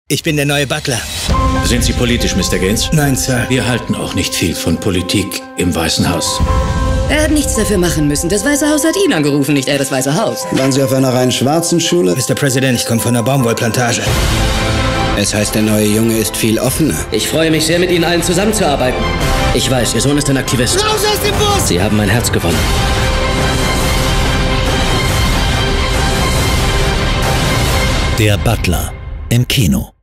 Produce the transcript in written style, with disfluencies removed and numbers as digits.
Ich bin der neue Butler. Sind Sie politisch, Mr. Gaines? Nein, Sir. Wir halten auch nicht viel von Politik im Weißen Haus. Er hat nichts dafür machen müssen. Das Weiße Haus hat ihn angerufen, nicht er das Weiße Haus. Waren Sie auf einer rein schwarzen Schule? Mr. Präsident, ich komme von der Baumwollplantage. Es heißt, der neue Junge ist viel offener. Ich freue mich sehr, mit Ihnen allen zusammenzuarbeiten. Ich weiß, Ihr Sohn ist ein Aktivist. Raus aus dem Bus! Sie haben mein Herz gewonnen. Der Butler im Kino.